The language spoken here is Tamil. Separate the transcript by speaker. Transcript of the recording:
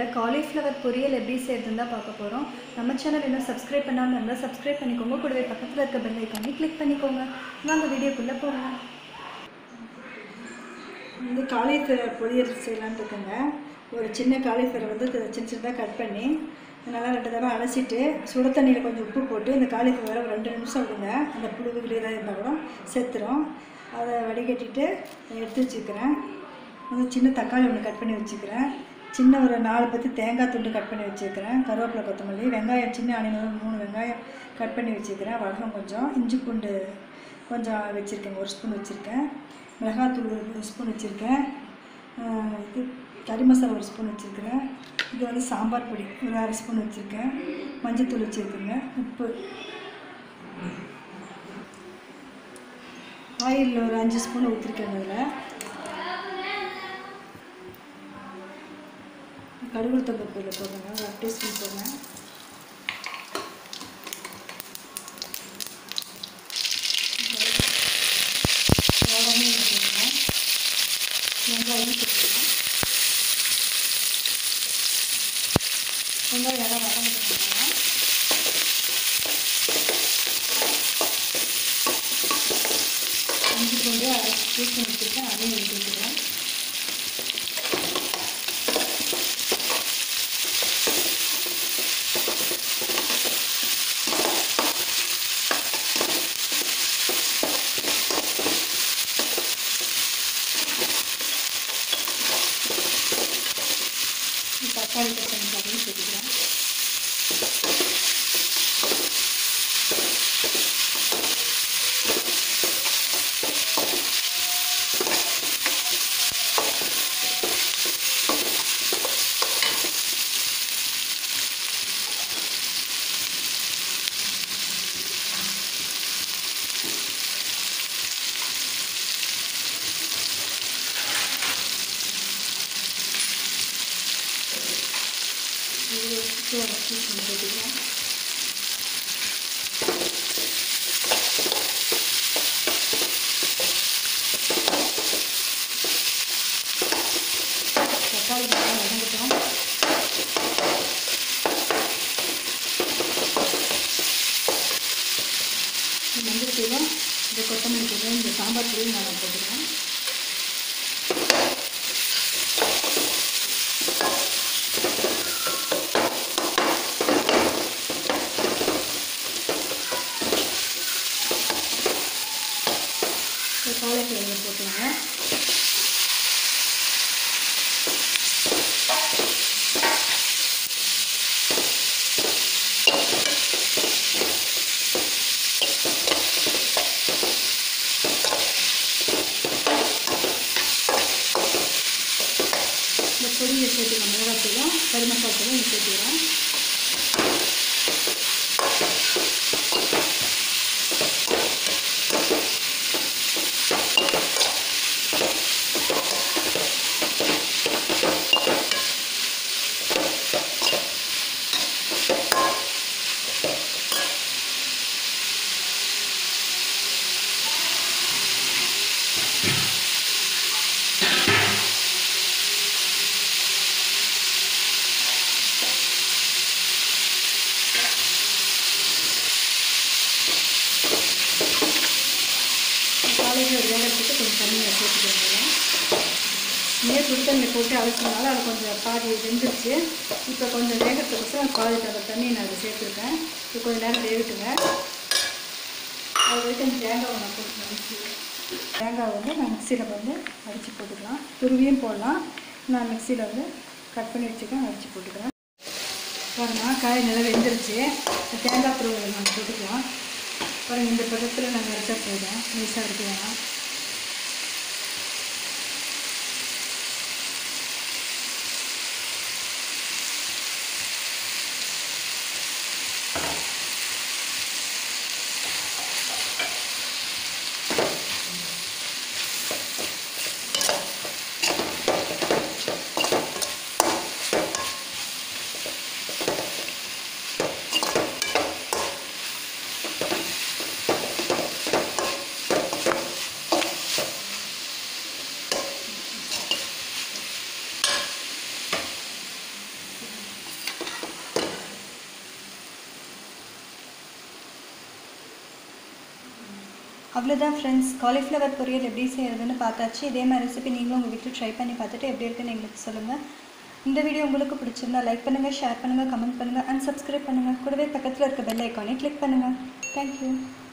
Speaker 1: வீடியோவில் காலிஃப்ளவர் பொரியல் எப்படி செய்யறதுன்னு தான் பார்க்க போகிறோம். நம்ம சேனல் இன்னும் சப்ஸ்கிரைப் பண்ணாமல் இருந்தால் சப்ஸ்கிரைப் பண்ணிக்கோங்க. கூடவே பக்கத்தில் இருக்க பெல் ஐக்கானை கிளிக் பண்ணிக்கோங்க. வாங்க வீடியோக்குள்ளே போகலாம்.
Speaker 2: வந்து காலிஃப்ளவர் பொரியல் செய்யலான்னு இருக்குங்க. ஒரு சின்ன காலிஃப்ளவர் வந்து சின்ன சின்னதாக கட் பண்ணி நல்லா 2 தடவை அலசிட்டு சுட தண்ணியில் கொஞ்சம் உப்பு போட்டு இந்த காலிஃப்ளவரை ஒரு 2 நிமிஷம் விடுங்க. அந்த புழுவுகள் ஏதாவது இருந்தால் கூட செத்துரும். அதை வடிகட்டிட்டு எடுத்து வச்சுக்கிறேன். வந்து சின்ன தக்காளி ஒன்று கட் பண்ணி வச்சுக்கிறேன். சின்ன ஒரு 4 பத்து தேங்காய் துண்டு கட் பண்ணி வச்சுக்கிறேன். கருவேப்பிலை, கொத்தமல்லி, வெங்காயம், சின்ன ஆனியன் 3 வெங்காயம் கட் பண்ணி வச்சுக்கிறேன். வடகம் கொஞ்சம், இஞ்சி பூண்டு கொஞ்சம் வச்சுருக்கேன், 1 ஸ்பூன் வச்சுருக்கேன். மிளகாத்தூள் 1 ஸ்பூன் வச்சுருக்கேன். இது கறி மசாலா 1 ஸ்பூன் வச்சுருக்கிறேன். இது வந்து சாம்பார் பொடி ஒரு 1/2 ஸ்பூன் வச்சுருக்கேன். மஞ்சத்தூள் வச்சுருக்கேங்க. உப்பு, ஆயில் ஒரு 5 ஸ்பூன் ஊற்றிருக்கேன். அதில் கடுகு தம்பூரில் போடுறேங்க, ஒரு 1 டீஸ்பூன் போடுறேன். வெங்காயம் போட்டுருக்கேன். வெங்காயம் போட்டுருக்கேன். வெங்காயம் எல்லாம் வதங்கிட்டுருக்காங்க. இஞ்சி பூண்டு 1/2 டீஸ்பூன் வச்சுருக்கேன். அதையும் ஊற்றிக்கிறேன். தக்காளி கட் பண்ணி அதையும் சேர்த்துக்கிறேன். ஒரு டீஸ்பூன் போட்டுக்கிறேன். தக்காளி நல்லா வதங்கட்டும். மஞ்சள் தூளும் இந்த கொத்தமல்லி தூளும் இந்த சாம்பார் தூளும் நான் போட்டுக்கிறேன். காலிஃப்ளவர் போட்டுருங்க. இந்த பொடியை சேர்த்துக்கலாம். மிளகாத்தூளும் கறி மசாலா தூளும் சேர்த்துக்கிறேன். காலிஃப்ளவர் வேகிறதுக்கு கொஞ்சம் தண்ணியை சேர்த்துக்கிறேன். சுடு தண்ணியில் போட்டு அரைச்சதுனால அது கொஞ்சம் பாதி வெந்துருச்சு. இப்போ கொஞ்சம் வேகிறதுக்கோசரம் பாதி அந்த தண்ணியை நான் அதை சேர்த்துருக்கேன். இப்போ கொஞ்சம் நேரம் வேகட்டுங்க. அது வரைக்கும் அந்த தேங்காவை நான் போட்டு மிக்சியில் தேங்காய் வந்து நான் மிக்சியில் வந்து அடித்து போட்டுக்கலாம். துருவியும் போடலாம். நான் மிக்சியில் வந்து கட் பண்ணி வச்சுக்கேன், அடித்து போட்டுக்கிறேன். பாருங்கள், காய் நல்லா வெந்துருச்சு. தேங்காய் துருவலை நான் போட்டுக்கலாம். பாருங்கள், இந்த பதத்தில் நாங்கள் அரைச்சா போதும், நைஸாக இருக்கு வேணாம்.
Speaker 1: அவ்வளோதான் ஃப்ரெண்ட்ஸ், காலிஃப்ளவர் பொரியல் எப்படி செய்கிறதுன்னு பார்த்தாச்சு. இதே மாதிரி ரெசிபி நீங்களும் உங்கள் வீட்டில் ட்ரை பண்ணி பார்த்துட்டு எப்படி இருக்குன்னு எங்களுக்கு சொல்லுங்கள். இந்த வீடியோ உங்களுக்கு பிடிச்சிருந்தா லைக் பண்ணுங்கள், ஷேர் பண்ணுங்கள், கமெண்ட் பண்ணுங்கள் அண்ட் சப்ஸ்கிரைப் பண்ணுங்கள். கூடவே பக்கத்தில் இருக்க பெல் ஐக்கானை கிளிக் பண்ணுங்கள். தேங்க்யூ.